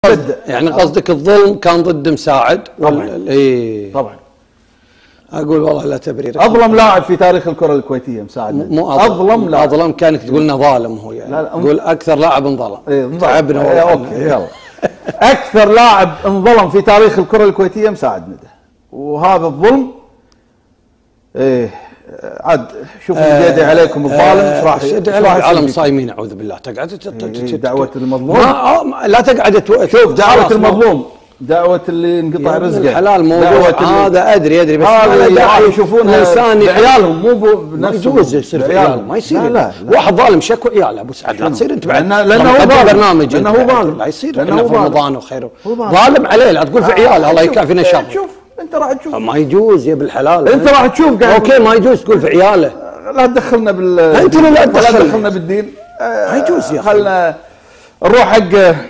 يعني قصدك الظلم كان ضد مساعد؟ طبعا. اي طبعا. اقول والله لا تبرير. اظلم لاعب في تاريخ الكره الكويتيه مساعد. مو اظلم لاعب. اظلم كانك تقولنا ظالم هو يعني. لا تقول اكثر لاعب انظلم. إيه تعبنا والله. اوكي يلا. اكثر لاعب انظلم في تاريخ الكره الكويتيه مساعد ندى، وهذا الظلم ايه عاد شوفوا الجدي عليكم الظالم ايش راح العالم صايمين اعوذ بالله. تقعد دعوه المظلوم لا تقعد شوف دعوه المظلوم، دعوه اللي انقطع رزقه الحلال موضوع هذا ادري بس هذا يشوفون عيالهم مو بنفسهم. ما يجوز يصير في عيالهم، ما يصير. لا واحد ظالم شكو عياله ابو سعد لا تصير انت بعد لانه هو ظالم. برنامج لانه هو ظالم لا يصير لانه في رمضان وخيره ظالم عليه. لا تقول في عياله الله يكافينا شر. شوف انت راح تشوف ما يجوز يا بالحلال انت راح تشوف قاعد. اوكي ما يجوز تقول في عياله. لا تدخلنا انت لا تدخلنا بالدين. ما يجوز يا اخي. خلنا نروح حق